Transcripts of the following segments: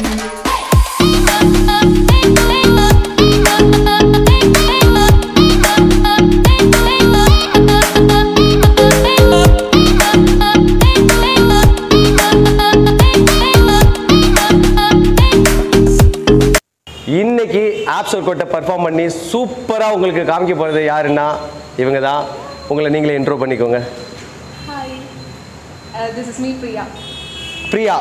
இன்னைக்கு apps work அவுட்டை perform பண்ணி சூப்பராக உங்களுக்கு காமிக்க போகிறது யாருன்னா இவங்க தான். உங்களை நீங்களே இன்ட்ரோ பண்ணிக்கோங்க. Hi, this is me Priya. Priya.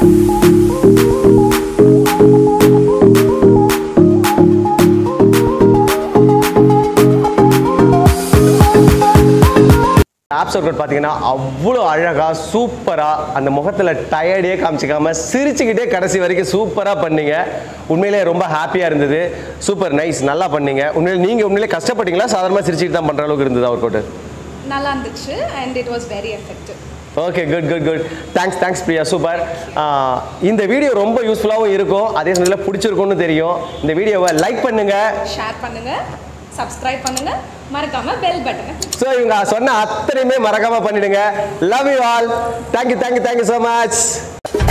Abs work out பார்த்தீங்கன்னா அவ்வளோ அழகாக சூப்பராக அந்த முகத்தில் டயர்டே காமிச்சிக்காமல் சிரிச்சுக்கிட்டே கடைசி வரைக்கும் சூப்பராக பண்ணீங்க. உண்மையிலே ரொம்ப ஹாப்பியாக இருந்தது. சூப்பர் நைஸ், நல்லா பண்ணீங்க. நீங்கள் உண்மையிலே கஷ்டப்பட்டீங்களா சாதாரணமாக சிரிச்சுட்டு தான் பண்ணுற அளவுக்கு இருந்தது ஒர்க் அவுட்? நல்லா இருந்துச்சு and it was very effective. Okay, good good good. Thanks Priya, super. இந்த வீடியோ ரொம்ப யூஸ்ஃபுல்லாகவும் இருக்கும், அதே சமயத்தில் பிடிச்சிருக்கும்னு தெரியும். இந்த வீடியோவை லைக் பண்ணுங்கள், ஷேர் பண்ணுங்கள், சப்ஸ்கிரைப் பண்ணுங்கள், மறக்காமல் பெல் பட்டனை. ஸோ இவங்க சொன்ன அத்தனையுமே மறக்காமல் பண்ணிடுங்க. Love you all. Thank you so much.